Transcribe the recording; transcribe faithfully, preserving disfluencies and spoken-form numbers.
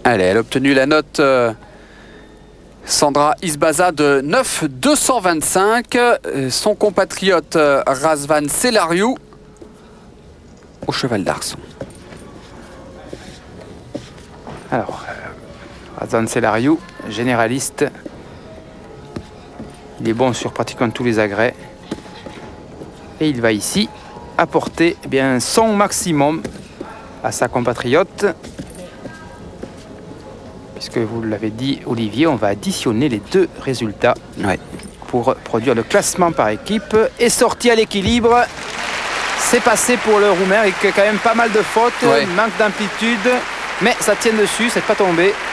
Allez, elle a obtenu la note euh, Sandra Isbaza de neuf deux cent vingt-cinq. Son compatriote euh, Razvan Selariou au cheval d'Arçon. Alors, euh, Razvan Selariou, généraliste. Il est bon sur pratiquement tous les agrès. Et il va ici apporter eh bien, son maximum à sa compatriote. Puisque vous l'avez dit, Olivier, on va additionner les deux résultats Ouais. pour produire le classement par équipe. Et sorti à l'équilibre, c'est passé pour le Roumain avec quand même pas mal de fautes, Ouais. manque d'amplitude. Mais ça tient dessus, c'est pas tombé.